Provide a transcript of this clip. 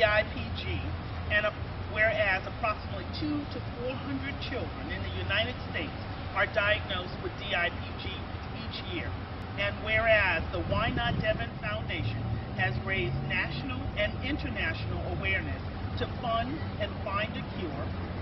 DIPG, and whereas approximately 200 to 400 children in the United States are diagnosed with DIPG each year, and whereas the Why Not Devin Foundation has raised national and international awareness to fund and find a cure